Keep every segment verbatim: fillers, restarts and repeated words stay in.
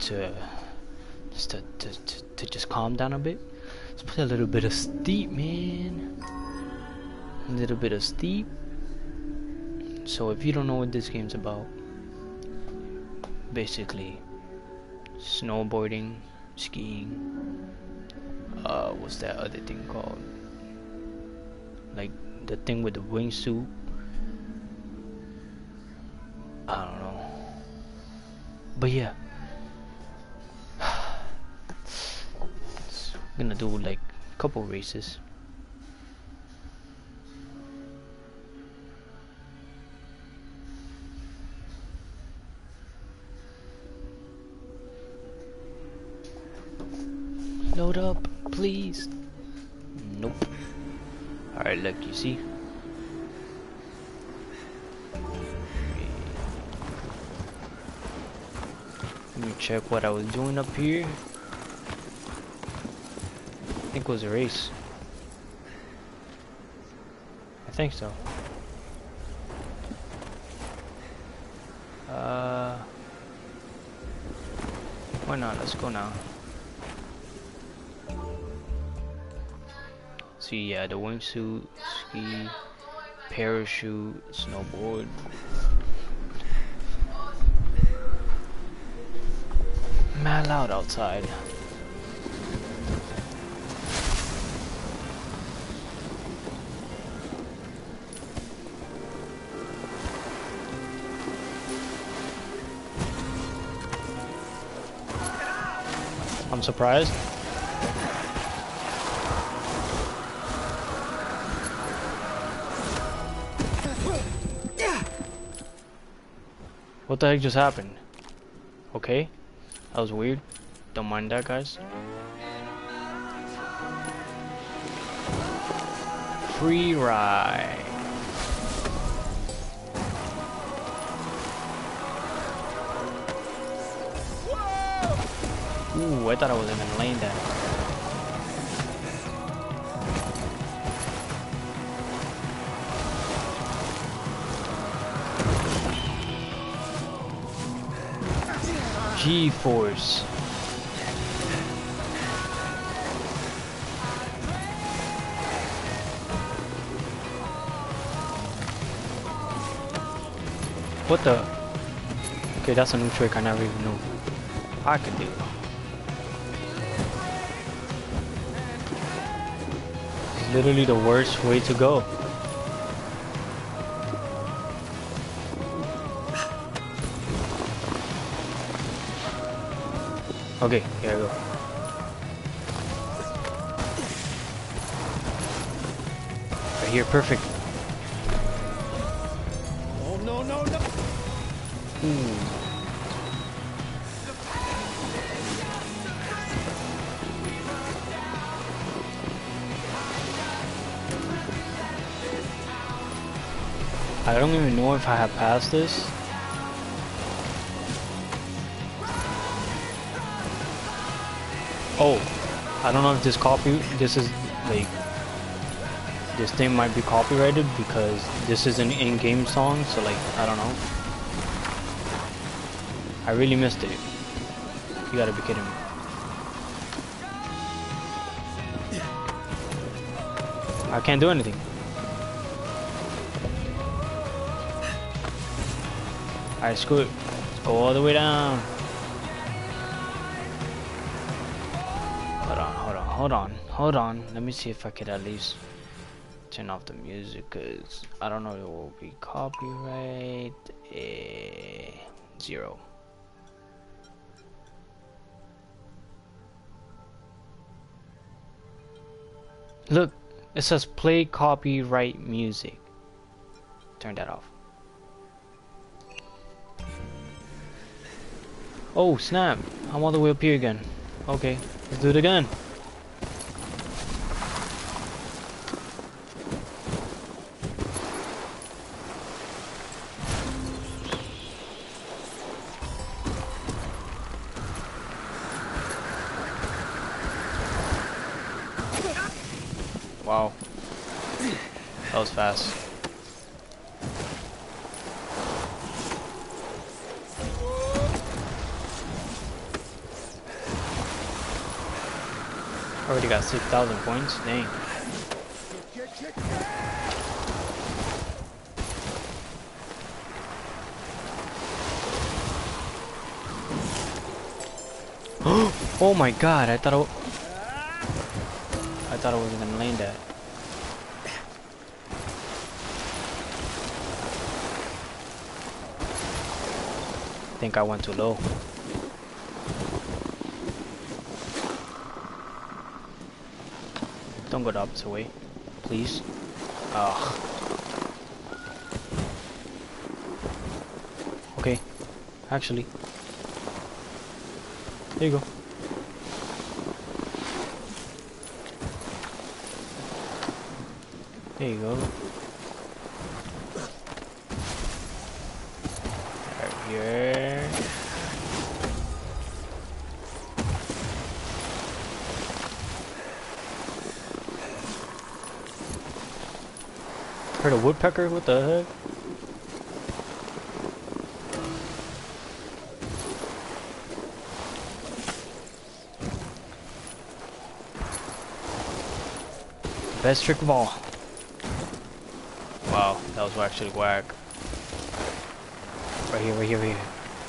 to just to, to, to, to just calm down a bit. Let's play a little bit of Steep, man. A little bit of Steep. So if you don't know what this game's about, basically snowboarding, skiing, uh, what's that other thing called? Like the thing with the wingsuit. I don't know. But yeah. I'm gonna do like a couple races. Load up, please. Nope. Alright, look, you see? Let me check what I was doing up here. I think it was a race. I think so. Uh, why not? Let's go now. See, yeah, the wingsuit, ski, parachute, snowboard. Mad loud outside. I'm surprised. What the heck just happened? Okay, that was weird. Don't mind that, guys. Free ride. Ooh, I thought I was in a lane there. G-force. What the? Okay, that's a new trick I never even knew I could do. It's literally the worst way to go. Okay, here I go. Right here, perfect. Oh no no no! Ooh. I don't even know if I have passed this. Oh, I don't know if this copy, this is like, this thing might be copyrighted because this is an in-game song, so like, I don't know. I really missed it. You gotta be kidding me. I can't do anything. Alright, screw it. Let's go all the way down. Hold on, hold on, hold on, hold on. Let me see if I could at least turn off the music, cause I don't know if it will be copyright. Eh, zero. Look, it says play copyright music. Turn that off. Oh snap, I'm all the way up here again. Okay, let's do it again. Wow, that was fast. Already got six thousand points. Dang. Oh my god! I thought I, I thought I wasn't gonna land that. I think I went too low. Don't go the opposite way, please. Ugh. Okay, actually, there you go. There you go. Right here. Heard a woodpecker? What the heck? Best trick of all. Wow, that was actually whack. Right here, right here, right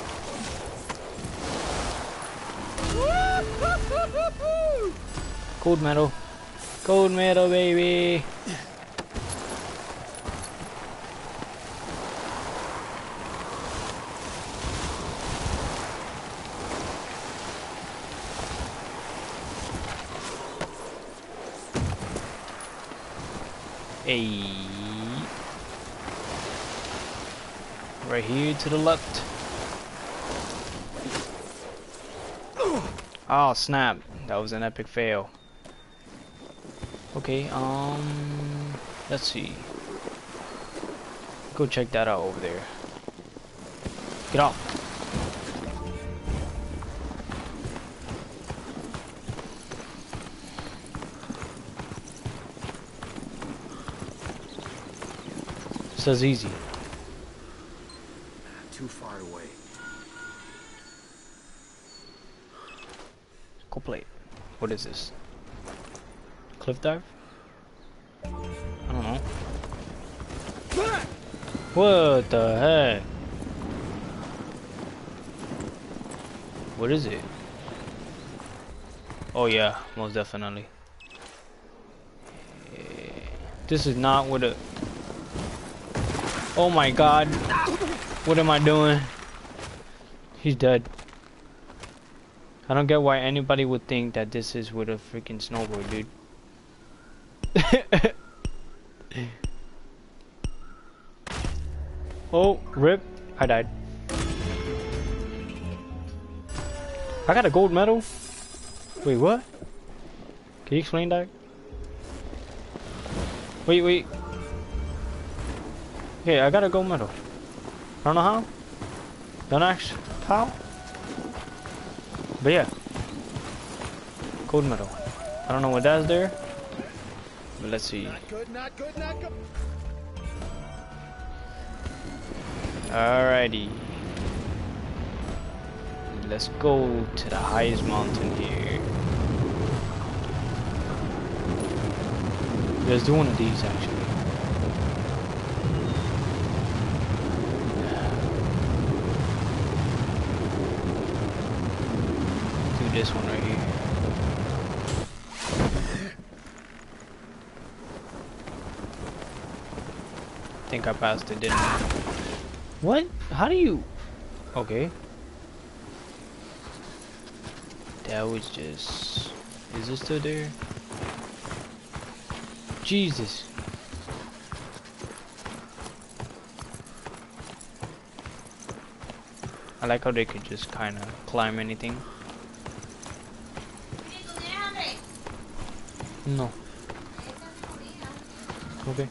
here. Gold medal. Gold medal, baby. Hey. Right here to the left. Oh snap, that was an epic fail. Okay, um let's see. Go check that out over there. Get off. Says easy. Too far away. Go play it. What is this? Cliff dive? I don't know. What the heck? What is it? Oh yeah, most definitely. This is not what a... Oh my god. What am I doing? He's dead. I don't get why anybody would think that this is with a freaking snowboard, dude. Oh, rip. I died. I got a gold medal? Wait, what? Can you explain that? Wait, wait. Okay, I got a gold medal. I don't know how. Don't ask how. But yeah. Gold medal. I don't know what that's there. But let's see. Not good, not good, not good. Alrighty. Let's go to the highest mountain here. Let's do one of these actually. Do this one right here. I think I passed it, didn't I? What? How do you... Okay. That was just... Is it still there? Jesus. I like how they could just kind of climb anything. No. Okay.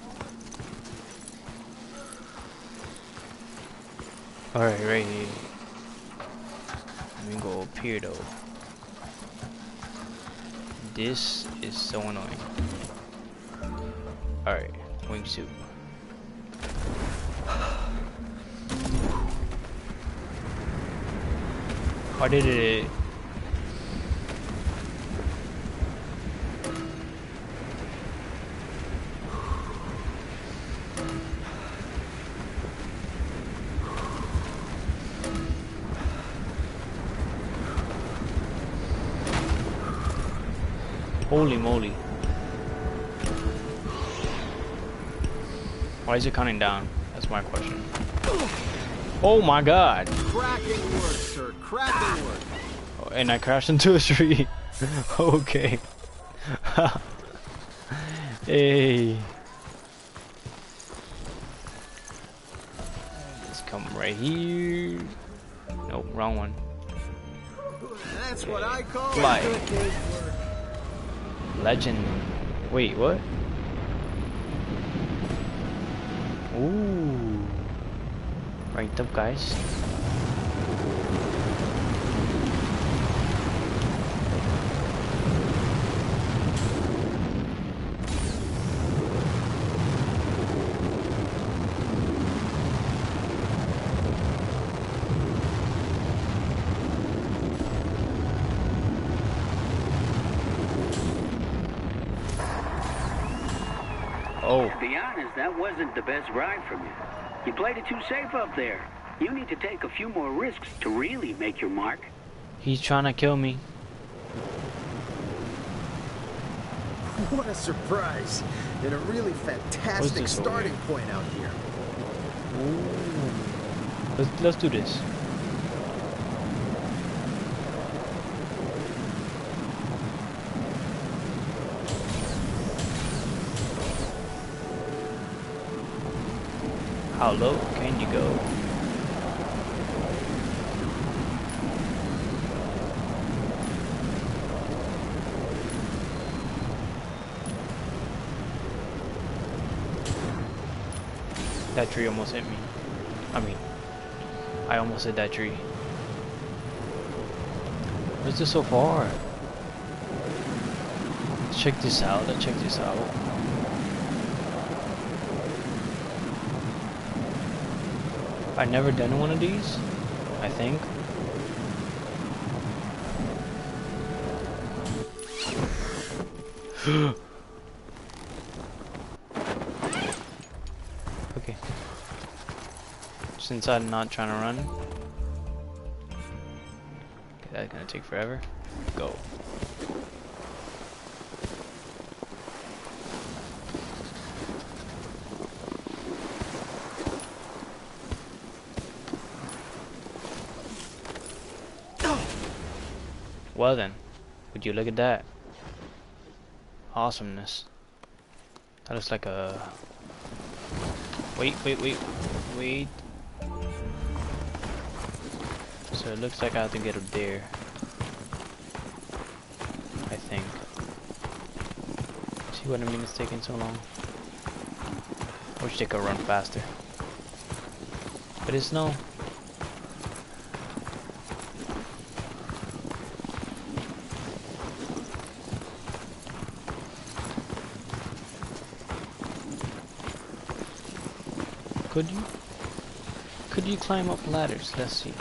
Alright, right here. Let me go up here though. This is so annoying. Alright, wingsuit. I did it. Holy moly. Why is it counting down? That's my question. Oh my god. Cracking work, sir. Cracking work. Oh, and I crashed into a tree. Okay. Hey. Let's come right here. Nope, wrong one. That's what I call Fly. a good day's work. Legend. Wait, what? Ooh. Right up, guys. Oh. To be honest, that wasn't the best ride from you. You played it too safe up there. You need to take a few more risks to really make your mark. He's trying to kill me. What a surprise. And a really fantastic this over starting here? point out here. Ooh. Let's, let's do this. How low can you go? That tree almost hit me. I mean, I almost hit that tree. What's this so far? Let's check this out. Let's check this out. I've never done one of these, I think. Okay. Since I'm not trying to run. Okay, that's gonna take forever. Go. Well then, would you look at that? Awesomeness. That looks like a... Wait, wait, wait, wait. So it looks like I have to get up there. I think. See what I mean? It's taking so long. Wish they could run faster. But it's no. Could you? Could you climb up ladders? Let's see.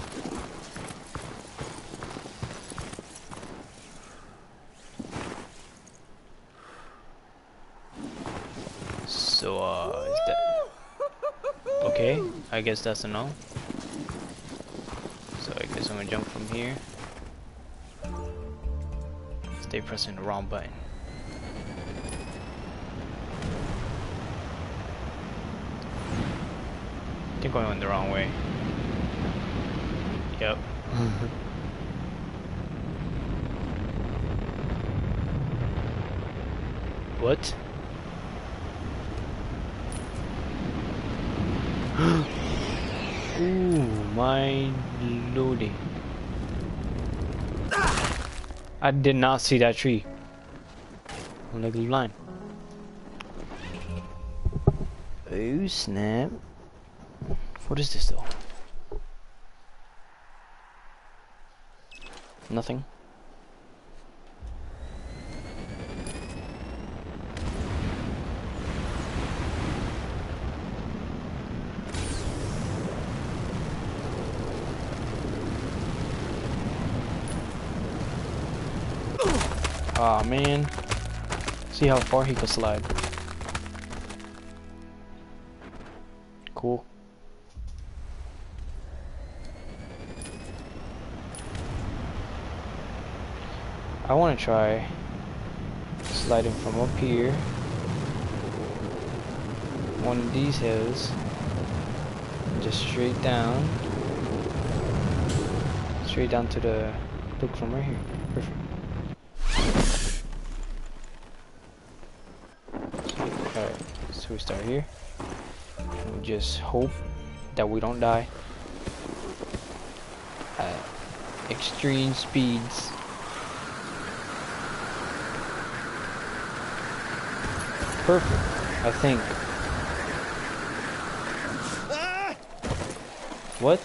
So, uh, is that... Okay, I guess that's a no. So I guess I'm gonna jump from here. Stay pressing the wrong button. I think I went the wrong way. Yep. What? Ooh, my lordy. I did not see that tree. I'm legally blind. Oh snap. What is this though? Nothing. Aw, oh, man. See how far he can slide. Cool. I want to try sliding from up here, one of these hills, just straight down, straight down to the, look from right here, perfect. Alright, so we start here, and we just hope that we don't die at extreme speeds. Perfect, I think. Ah! What?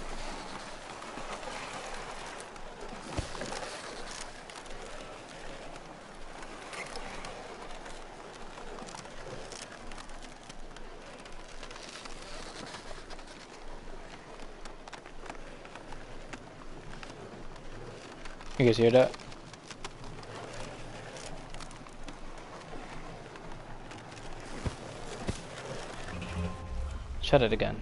You guys hear that? Shut it again.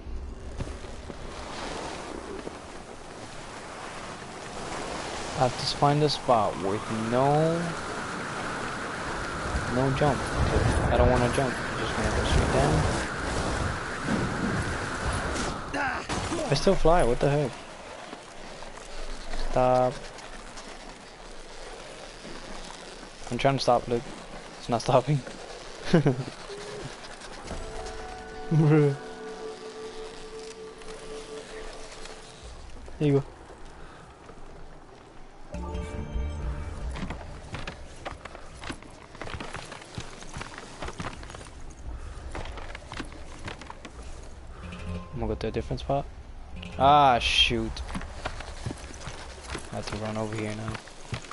I have to find a spot with no no jump. I don't want to jump. I'm just gonna go straight down. I still fly. What the heck? Stop. I'm trying to stop. Look, it's not stopping. Bruh. Here you go. I'm gonna go to a different spot. Ah, shoot. I have to run over here now.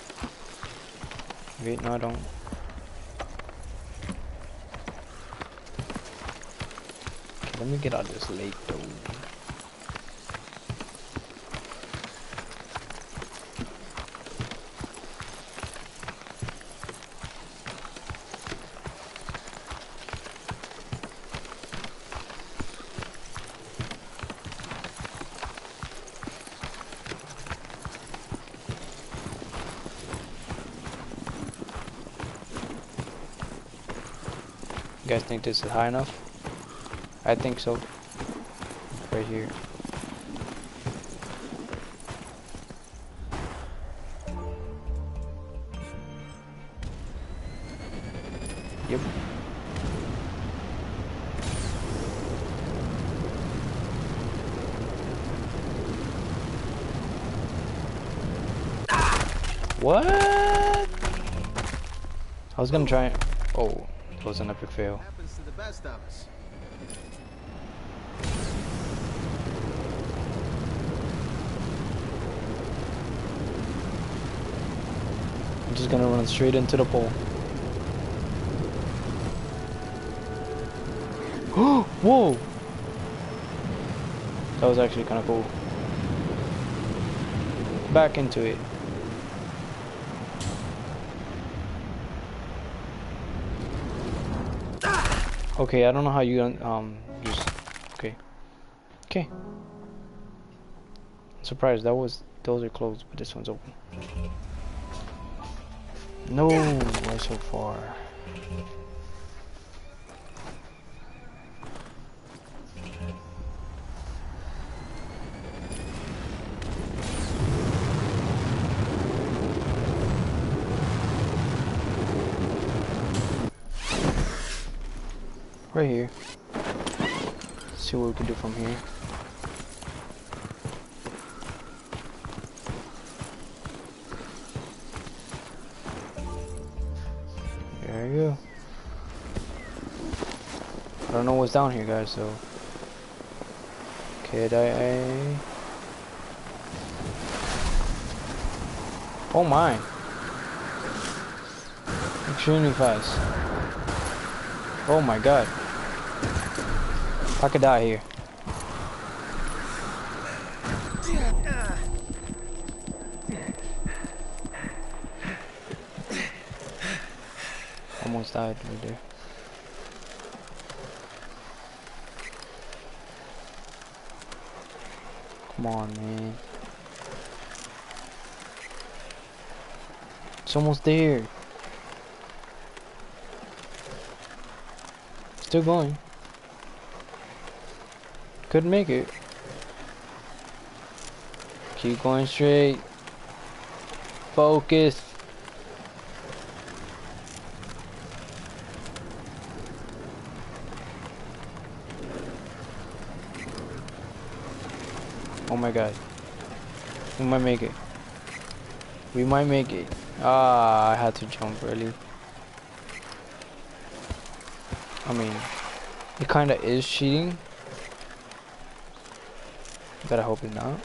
Wait, no I don't. Okay, let me get out of this lake though. You guys think this is high enough? I think so. Right here. Yep. What? I was gonna try. Oh. It was an epic fail. Happens to the best of us. I'm just gonna run straight into the pole. Whoa! That was actually kind of cool. Back into it. Okay, I don't know how you um use. Okay, okay. I'm surprised that was those are closed, but this one's open. No, why so far? Right here. Let's see what we can do from here. There you go. I don't know what's down here, guys, so. Could I? Oh my. Extremely fast. Oh my god. I could die here. Almost died right there. Come on, man. It's almost there. Still going. Could make it. Keep going straight. Focus. Oh my god. We might make it. We might make it. Ah, I had to jump early. I mean, it kinda is cheating. But I hope it's not.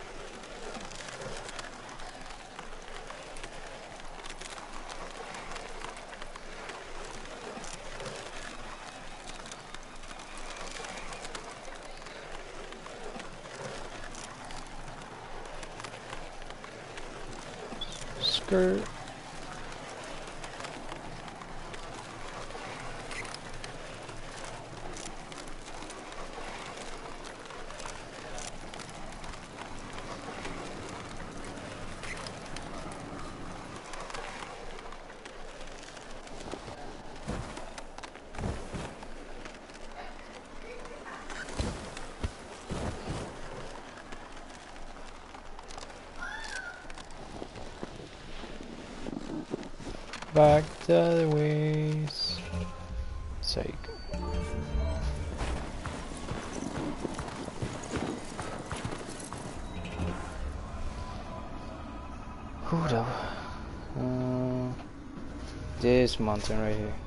Skirt. Back the other ways. Sake. Who the? Uh, this mountain right here.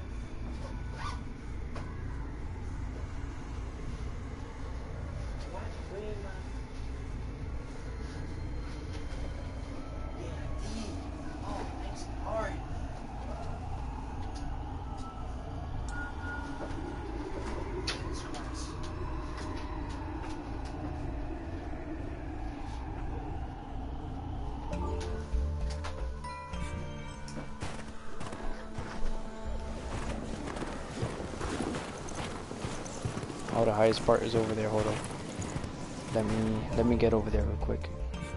Oh, the highest part is over there. Hold on. Let me let me get over there real quick.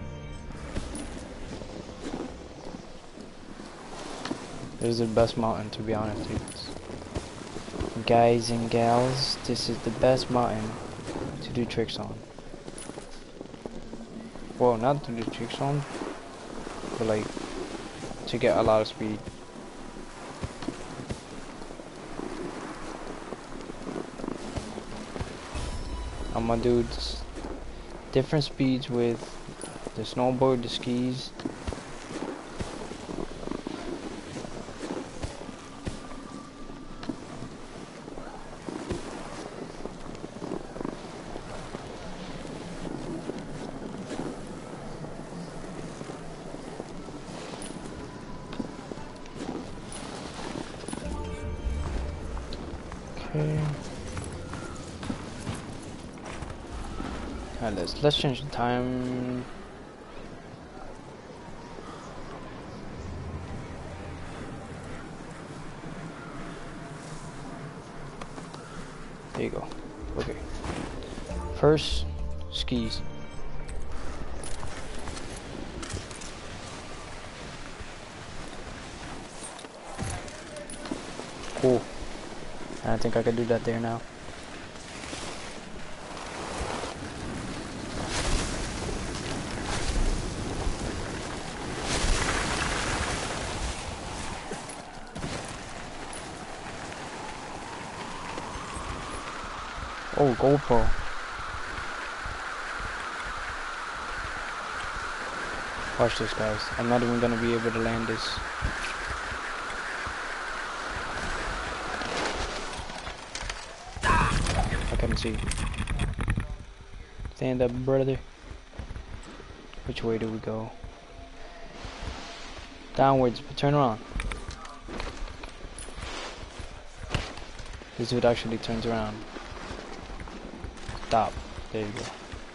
This is the best mountain, to be honest, dude. Guys and gals, this is the best mountain to do tricks on. Well, not to do tricks on, but like to get a lot of speed. I'm gonna do different speeds with the snowboard, the skis. Okay. Alright, let's let's change the time. There you go. Okay. First, skis. Cool. I think I could do that there now. Oh, GoPro. Watch this, guys. I'm not even gonna be able to land this. I couldn't see. Stand up, brother. Which way do we go? Downwards, but turn around. This dude actually turns around. Stop. There you go.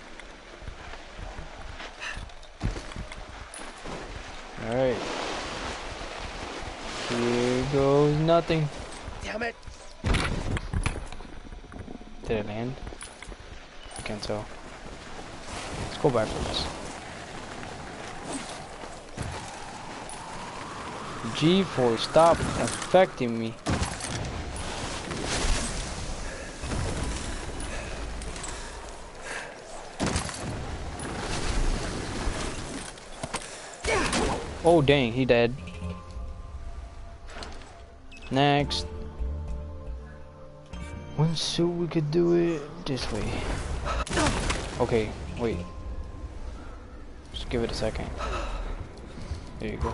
Alright. Here goes nothing. Damn it! Did it land? I can't tell. Let's go backwards. G-force, stop affecting me. Oh dang, he dead. Next. When so we could do it this way. Okay, wait. Just give it a second. There you go.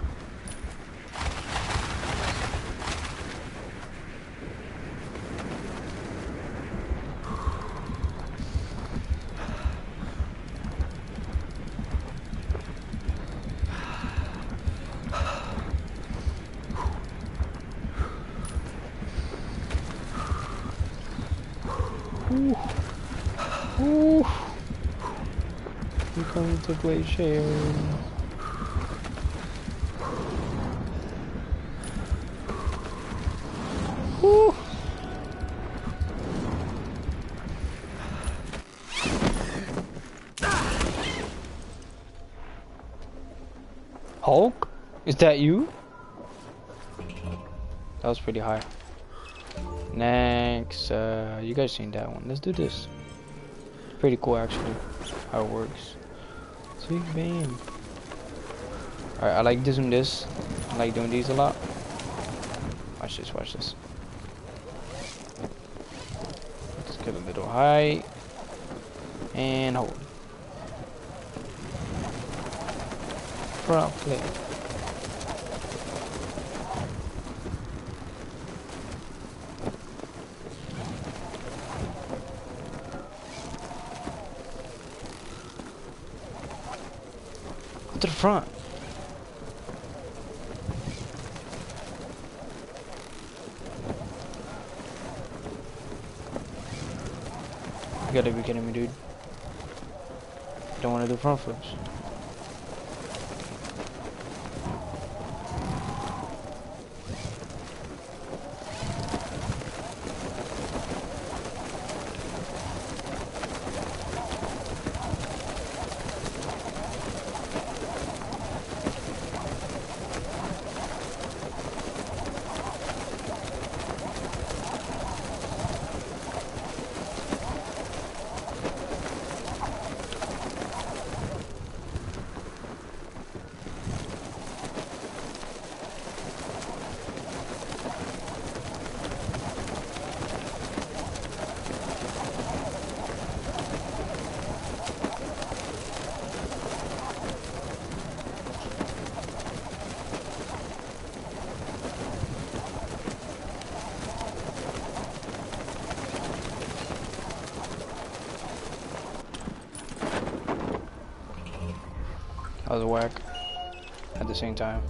Ooh. Ooh. I'm going to play share. Ooh. Hulk? Is that you? That was pretty high. Next, uh, you guys seen that one? Let's do this. Pretty cool actually, how it works. Sweet bam. Alright, I like doing this. I like doing these a lot. Watch this, watch this. Let's get a little high. And hold. Front flip. To the front. You gotta be kidding me, dude. Don't want to do front flips. That was whack at the same time.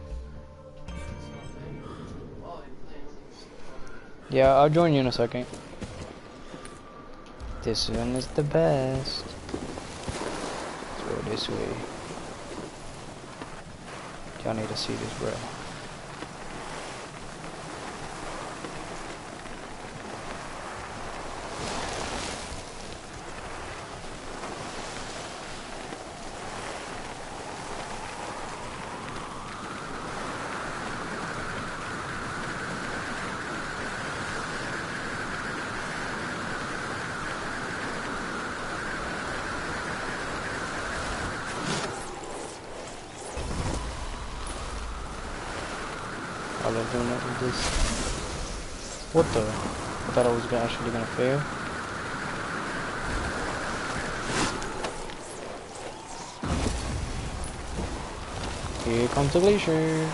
Yeah, I'll join you in a second. This one is the best. Let's go this way. Y'all need to see this, bro. I love doing that with this. What the? I thought I was gonna actually gonna fail. Here comes the glaciers.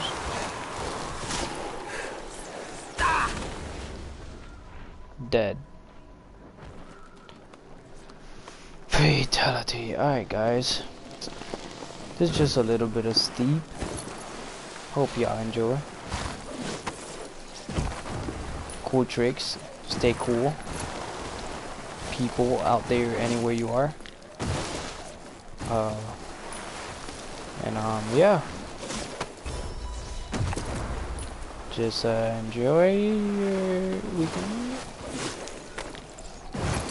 Dead. Fatality. Alright guys. This is just a little bit of steep. Hope y'all enjoy. Cool tricks. Stay cool. People out there anywhere you are. Uh, and um, yeah. Just uh, enjoy your weekend.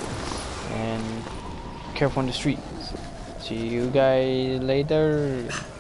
And careful on the streets. See you guys later.